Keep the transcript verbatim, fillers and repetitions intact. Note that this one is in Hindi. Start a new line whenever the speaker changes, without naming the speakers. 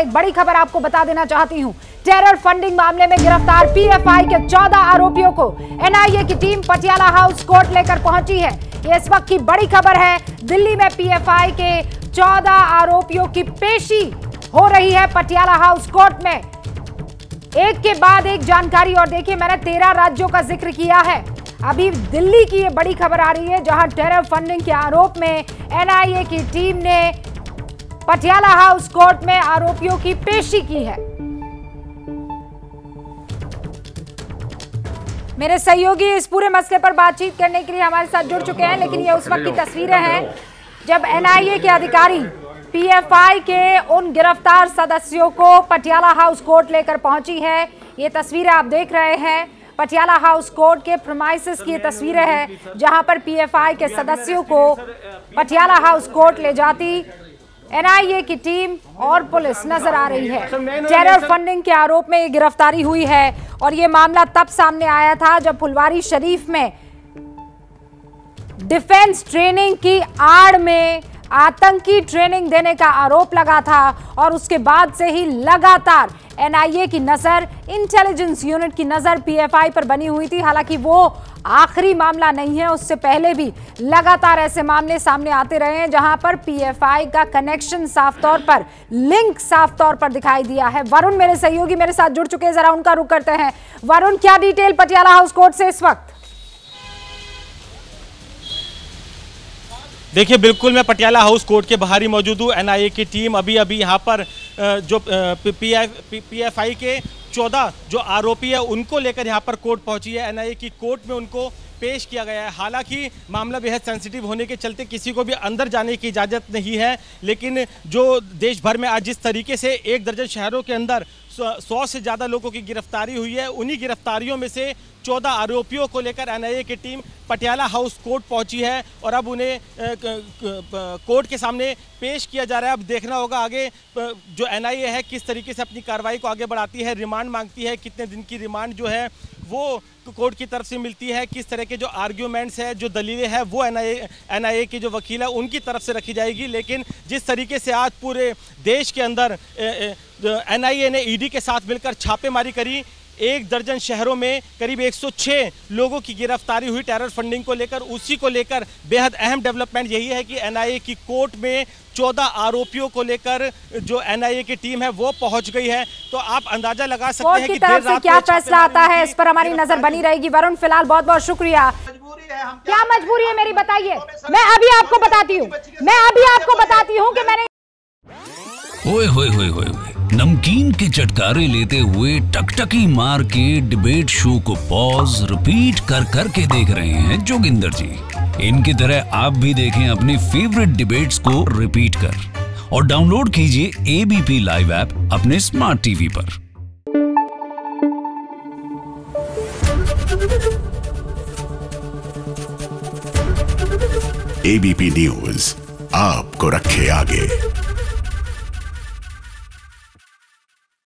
एक बड़ी खबर आपको बता देना चाहती हूं। टेरर फंडिंग मामले में गिरफ्तार पीएफआई के चौदह आरोपियों को एनआईए की टीम पटियाला हाउस कोर्ट लेकर पहुंची है। ये इस वक्त की बड़ी खबर है। दिल्ली में पीएफआई के चौदह आरोपियों की पेशी हो रही है पटियाला हाउस कोर्ट में। एक के बाद एक जानकारी। और देखिए, मैंने तेरह राज्यों का जिक्र किया है। अभी दिल्ली की ये बड़ी खबर आ रही है, जहां टेरर फंडिंग के आरोप में एनआईए की टीम ने पटियाला हाउस कोर्ट में आरोपियों की पेशी की है। मेरे सहयोगी इस पूरे मसले पर बातचीत करने के लिए हमारे साथ जुड़ चुके हैं, लेकिन ये उस वक्त की तस्वीरें हैं जब एनआईए के अधिकारी पीएफआई के उन गिरफ्तार सदस्यों को पटियाला हाउस कोर्ट लेकर पहुंची है। ये तस्वीरें आप देख रहे हैं पटियाला हाउस कोर्ट के प्रीमाइसेस की तस्वीरें हैं, जहां पर पीएफआई के सदस्यों को पटियाला हाउस कोर्ट ले जाती एनआईए की टीम और पुलिस नजर आ रही है। टेरर फंडिंग के आरोप में ये गिरफ्तारी हुई है और ये मामला तब सामने आया था जब फुलवारी शरीफ में डिफेंस ट्रेनिंग की आड़ में आतंकी ट्रेनिंग देने का आरोप लगा था और उसके बाद से ही लगातार एनआईए की नजर, इंटेलिजेंस यूनिट की नजर पीएफआई पर बनी हुई थी। हालांकि वो आखिरी मामला नहीं है, उससे पहले भी लगातार ऐसे मामले सामने आते रहे हैं जहां पर पीएफआई का कनेक्शन साफ तौर पर, लिंक साफ तौर पर दिखाई दिया है। वरुण मेरे सहयोगी मेरे साथ जुड़ चुके हैं, जरा उनका रुख करते हैं। वरुण, क्या डिटेल पटियाला हाउस कोर्ट से इस वक्त?
देखिए, बिल्कुल मैं पटियाला हाउस कोर्ट के बाहर ही मौजूद हूँ। एनआईए की टीम अभी अभी यहाँ पर जो पीएफआई के चौदह जो आरोपी है उनको लेकर यहाँ पर कोर्ट पहुँची है। एनआईए की कोर्ट में उनको पेश किया गया है। हालांकि मामला बेहद सेंसिटिव होने के चलते किसी को भी अंदर जाने की इजाज़त नहीं है, लेकिन जो देश भर में आज जिस तरीके से एक दर्जन शहरों के अंदर सौ से ज़्यादा लोगों की गिरफ्तारी हुई है, उन्हीं गिरफ्तारियों में से चौदह आरोपियों को लेकर एनआईए की टीम पटियाला हाउस कोर्ट पहुंची है और अब उन्हें कोर्ट के सामने पेश किया जा रहा है। अब देखना होगा आगे जो एनआईए है किस तरीके से अपनी कार्रवाई को आगे बढ़ाती है, रिमांड मांगती है, कितने दिन की रिमांड जो है वो कोर्ट की तरफ से मिलती है, किस तरह के जो आर्ग्यूमेंट्स है, जो दलीलें हैं वो एनआईए एनआईए की जो वकील है उनकी तरफ से रखी जाएगी। लेकिन जिस तरीके से आज पूरे देश के अंदर एनआईए ने ईडी के साथ मिलकर छापेमारी करी, एक दर्जन शहरों में करीब एक सौ छह लोगों की गिरफ्तारी हुई टेरर फंडिंग को लेकर, उसी को लेकर बेहद अहम डेवलपमेंट यही है कि एनआईए की कोर्ट में चौदह आरोपियों को लेकर जो एनआईए की टीम है वो पहुंच गई है। तो आप अंदाजा लगा सकते हैं कि देर रात
क्या फैसला आता है, इस पर हमारी नजर बनी रहेगी। वरुण, फिलहाल बहुत बहुत शुक्रिया। क्या मजबूरी है मेरी, बताइए। मैं अभी आपको बताती हूँ मैं अभी आपको बताती हूँ कि मैंने
ओए होए होए होए नमकीन के चटकारे लेते हुए टकटकी मार के डिबेट शो को पॉज रिपीट कर कर के देख रहे हैं जोगिंदर जी। इनकी तरह आप भी देखें अपनी फेवरेट डिबेट्स को रिपीट कर और डाउनलोड कीजिए एबीपी लाइव ऐप अपने स्मार्ट टीवी पर।
एबीपी न्यूज आपको रखे आगे।